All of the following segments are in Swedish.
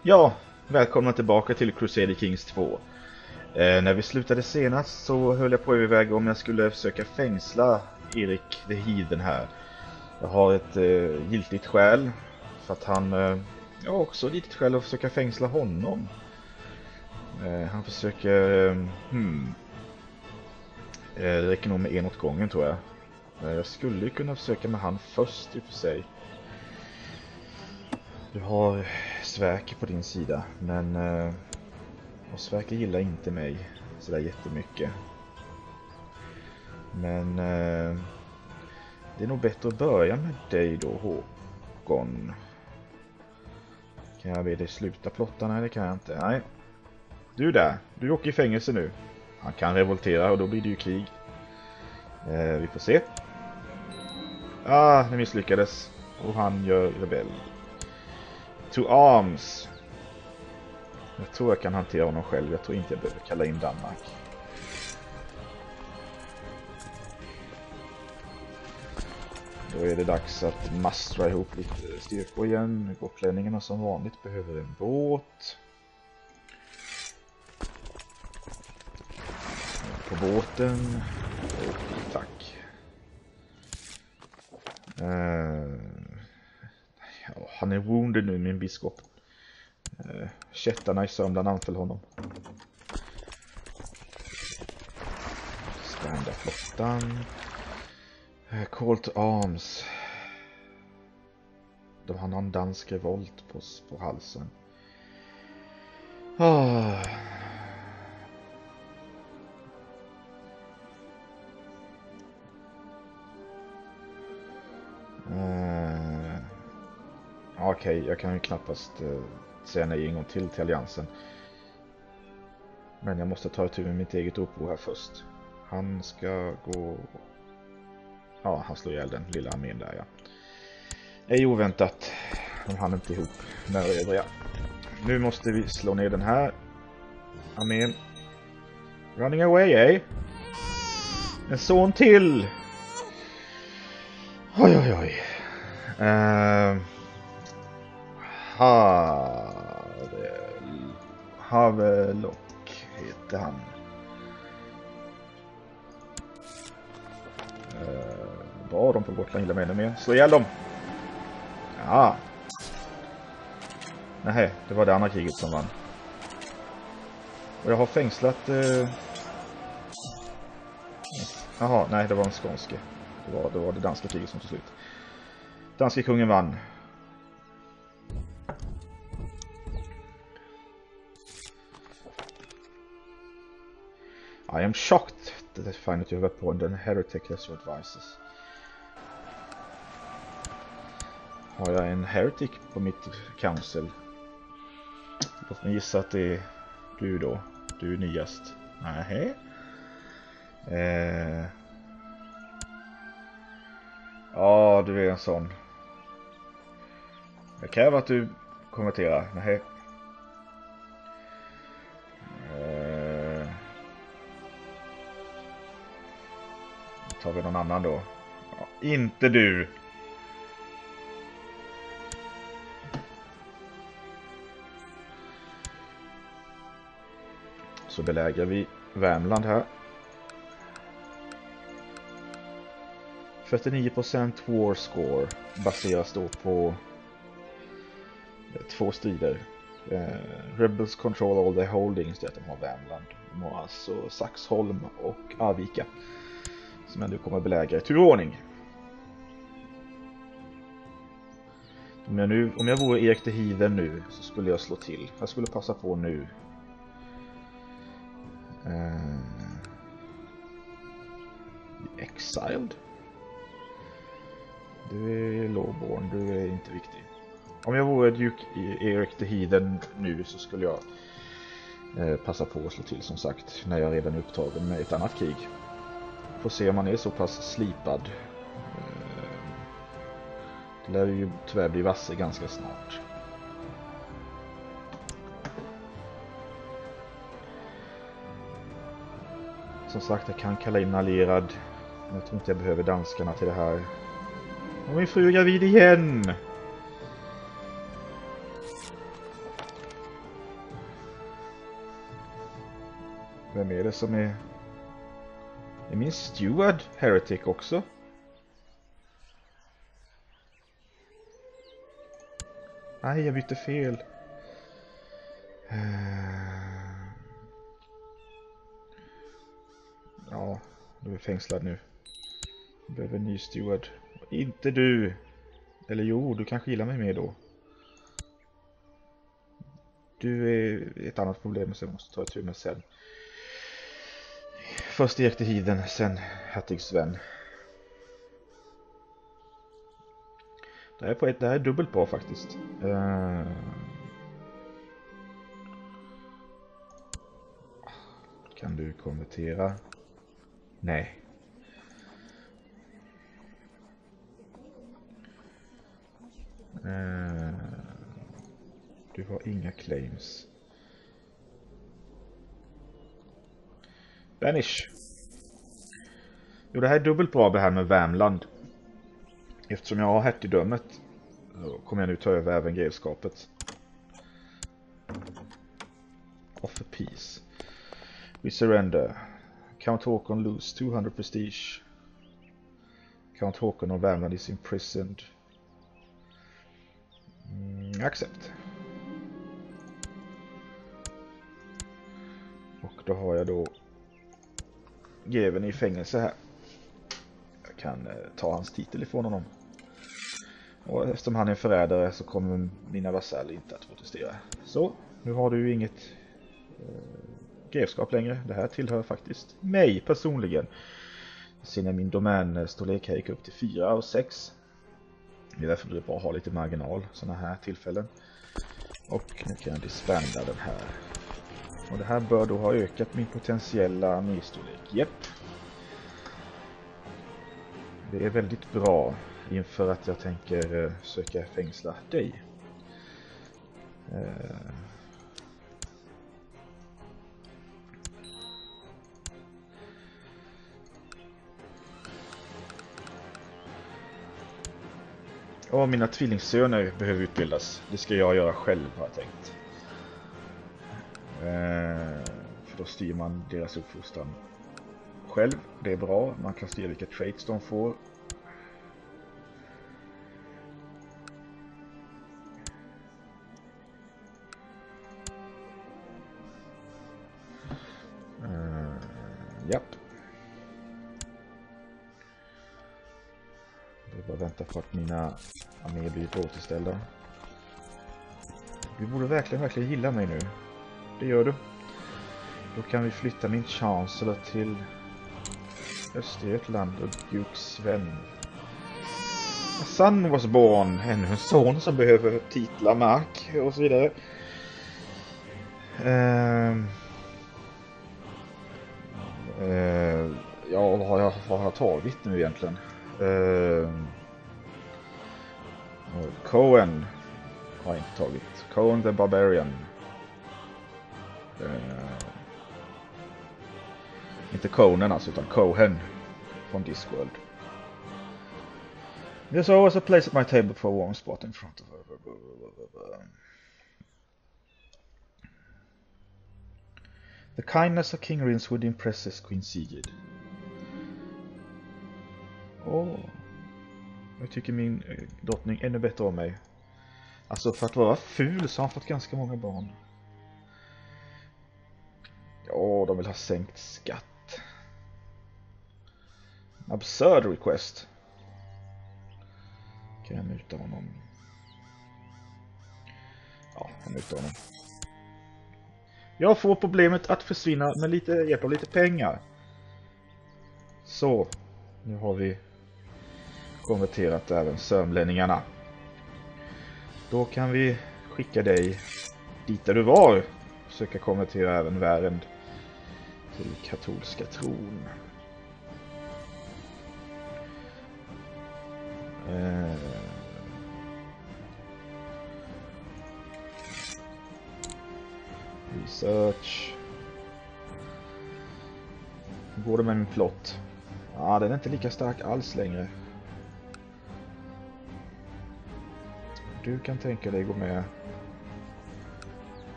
Ja, välkomna tillbaka till Crusader Kings 2. När vi slutade senast så höll jag på att överväga om jag skulle försöka fängsla Erik the Heathen här. Jag har ett giltigt skäl för att han... jag har också ett giltigt skäl att försöka fängsla honom. Han försöker... det räcker nog med en åt gången tror jag. Jag skulle ju kunna försöka med han först i och för sig. Du har Sverker på din sida, men och Sverker gillar inte mig sådär jättemycket. Men det är nog bättre att börja med dig då, Håkon. Kan jag be dig sluta plotta? Nej, det kan jag inte. Nej. Du där, du åker i fängelse nu. Han kan revoltera och då blir det ju krig. Vi får se. Det misslyckades. Och han gör rebell. To arms. Jag tror jag kan hantera honom själv. Jag tror inte jag behöver kalla in Danmark. Då är det dags att mastra ihop lite styrkor igen. Gotlänningarna som vanligt behöver en båt. På båten. Och tack. Han är wounded nu, min biskop. Kättarna i Sörmland anföll honom. Stända flottan. Call to arms. De har någon dansk revolt på halsen. Okej, jag kan ju knappast säga nej en gång till alliansen. Men jag måste ta itu med mitt eget uppror här först. Han ska gå... Ja, han slår ihjäl den lilla armén där, ja. Det är oväntat. De hann inte ihop med övriga. Nu måste vi slå ner den här armén. Running away, eh? En son till! Oj, oj, oj. Havelock heter han. Bra, de på Gotland gillar mig ännu mer. Slå ihjäl dem! Ja. Nej, det var det andra kriget som vann. Och jag har fängslat... Jaha, nej, det var en skånske. Det var det danska kriget som tog slut. Danska kungen vann. I am shocked that I find that you have appointed a heretic as your advisors. Har jag en heretic på mitt council? Låt mig gissa att det är du då. Du är nyast. Nej. Ja, du är en sån. Jag kräver att du konverterar. Nej. Tar vi någon annan då? Ja, inte du. Så belägrar vi Värmland här. 49% war score baseras då på 2 strider. Rebels control all their holdings, det är att de har Värmland. De har alltså Saxholm och Arvika som jag nu kommer belägra i turordning. Om jag vore Erik the Heathen nu så skulle jag slå till. Jag skulle passa på nu. Exiled? Du är lowborn, du är inte viktig. Om jag vore Duke Erik the Heathen nu så skulle jag passa på att slå till som sagt när jag redan är upptagen med ett annat krig. Får se om man är så pass slipad. Det lär ju tyvärr bli vasse ganska snart. Som sagt, jag kan kalla in allierad. Jag tror inte jag behöver danskarna till det här. Och min fru är gravid igen! Vem är det som är... Är min steward heretic också? Nej, jag bytte fel. Ja, du är fängslad nu. Jag behöver en ny steward. Inte du. Eller jo, du kanske gillar mig mer då. Du är ett annat problem som jag måste ta itu med sen. Först gick till Heathen, sen Hertigs vän. Det här är dubbelt bra faktiskt. Kan du konvertera? Nej. Du har inga claims. Vanish. Jo, det här är dubbelt bra det här med Värmland. Eftersom jag har hertigdömet kommer jag nu ta över även grevskapet. Offer peace. We surrender. Count Håkon lose 200 prestige. Count Håkon of Värmland is imprisoned. Accept. Och då har jag då greven i fängelse här. Jag kan ta hans titel ifrån honom. Och eftersom han är förrädare så kommer mina vasaller inte att protestera. Så, nu har du ju inget grevskap längre. Det här tillhör faktiskt mig personligen. Sen är min domänstorlek här gick upp till 4 och 6. Det är därför det är bra att ha lite marginal sådana här tillfällen. Och nu kan jag disbanda den här. Och det här bör då ha ökat min potentiella arméstorlek. Japp. Det är väldigt bra inför att jag tänker söka fängsla dig. Och mina tvillingsöner behöver utbildas. Det ska jag göra själv har jag tänkt. För då styr man deras uppfostran själv. Det är bra. Man kan styra vilka traits de får. Japp. Jag bara vänta på att mina arméer blir återställda. Du borde verkligen gilla mig nu. Det gör du. Då kan vi flytta min chancellor till Östergötland och Duke Sven. A son was born. Ännu en son som behöver titla mark och så vidare. Ja, vad har jag tagit nu egentligen? Cohen har jag inte tagit. Cohen the Barbarian. Inte Conan alltså, utan Cohen från Discworld. There's always a place at my table for a warm spot in front of her. The kindness of King Rinswood impresses Queen Sigrid. Jag tycker min drottning ännu bättre om mig. Alltså för att vara ful så har han fått ganska många barn. Ja, de vill ha sänkt skatt. Absurd request. Kan jag muta honom? Ja, jag mutar honom. Jag får problemet att försvinna med lite hjälp av lite pengar. Så, nu har vi konverterat även sörmlänningarna. Då kan vi skicka dig dit där du var. Försöka konvertera även Värend till katolska tron. Research. Hur går det med min plott? Ja, den är inte lika stark alls längre. Du kan tänka dig gå med.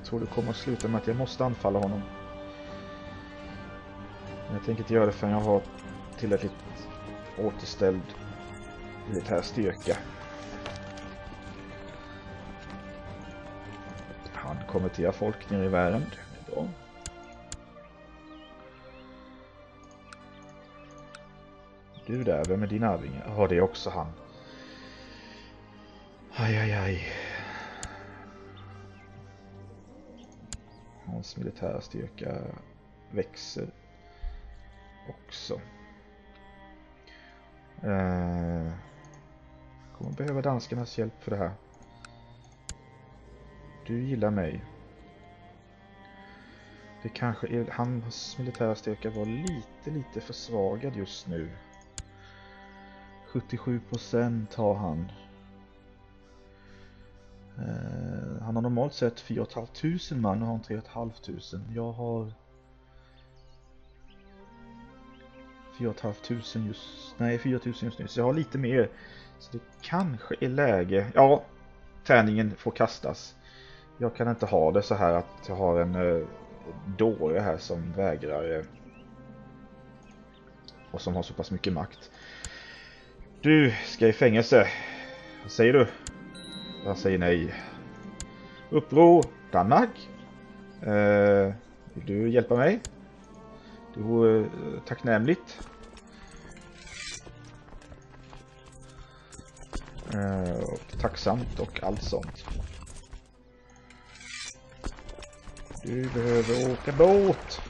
tror det kommer att sluta med att jag måste anfalla honom. Men jag tänker inte göra det förrän jag har tillräckligt återställd militär styrka. Han konverterar folk ner i världen. Det är bra. Du där, vem är din arvinge? Ja, det är också han. Aj, aj, aj. Hans militära styrka växer också. Kommer behöva danskarnas hjälp för det här. Du gillar mig. Det kanske är hans militära styrka var lite försvagad just nu. 77% har han. Han har normalt sett 4 500 man och har 3 500. Jag har 4 500 just... Nej, 4 000 just nu. Så jag har lite mer. Så det kanske är läge... Ja, tärningen får kastas. Jag kan inte ha det så här att jag har en dåre här som vägrar och som har så pass mycket makt. Du ska i fängelse. Vad säger du? Jag säger nej. Uppror Danmark. Vill du hjälpa mig? Det vore tacknämligt. Och tacksamt och allt sånt. Du behöver åka båt.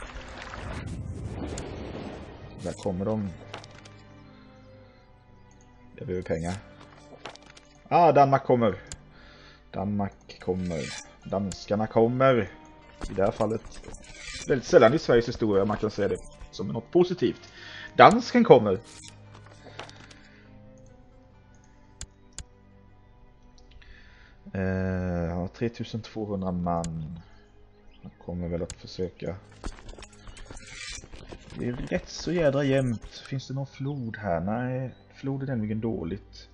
Där kommer de. Jag behöver pengar. Danmark kommer. Danmark kommer. Danskarna kommer. I det här fallet väldigt sällan i Sveriges historia man kan säga det som något positivt. Dansken kommer. Ja, 3200 man. Han kommer väl att försöka. Det är rätt så jädra jämnt. Finns det någon flod här? Nej, flod är nämligen dåligt.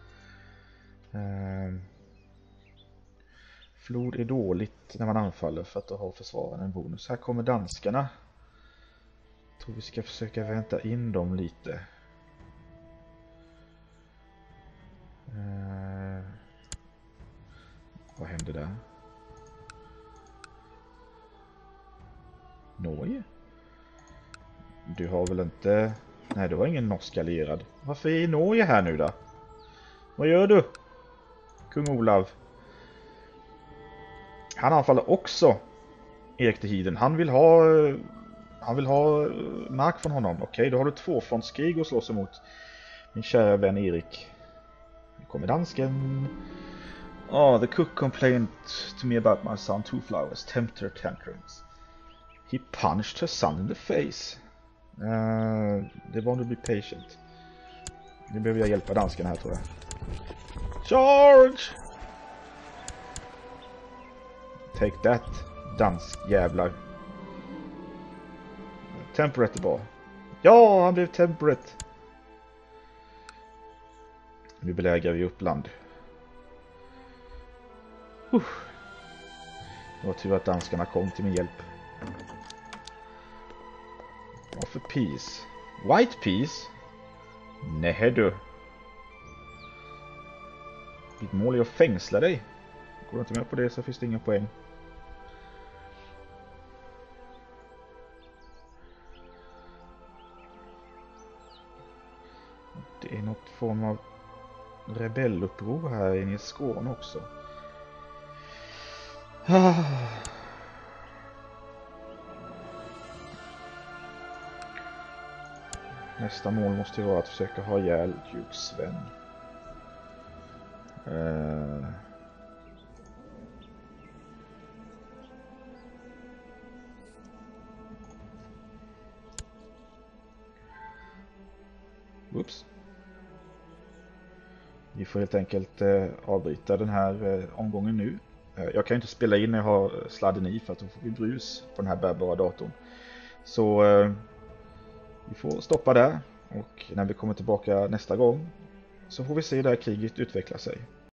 Flod är dåligt när man anfaller för att då har försvararen en bonus. Här kommer danskarna. Jag tror vi ska försöka vänta in dem lite. Vad händer där? Norge? Du har väl inte... Nej, du har ingen norsk allierad. Varför är Norge här nu då? Vad gör du? Kung Olav. Han anfaller också Erik de Hiden. Han vill ha mark från honom. Okej, då har du tvåfrontskrig att slåss emot. Min kära vän Erik. Nu kommer dansken. The cook complained to me about my son Two Flowers. Tempter tantrums. He punched her son in the face. They want to be patient. Nu behöver jag hjälpa danskarna här tror jag. Charge! Take that, danskjävlar. Temperate bra. Ja, han blev temperate. Nu belägrar vi Uppland. Det var tur att danskarna kom till min hjälp. Vad för peace? White peace? Nej du. Ditt mål är att fängsla dig. Går du inte med på det så finns det ingen poäng. Det är något form av rebelluppror här inne i Skåne också. Nästa mål måste ju vara att försöka ha ihjäl Duke Sven. Oops. Vi får helt enkelt avbryta den här omgången nu. Jag kan inte spela in när jag har sladden i för att då får vi brus på den här bärbara datorn. Så vi får stoppa där och när vi kommer tillbaka nästa gång så får vi se där kriget utvecklar sig.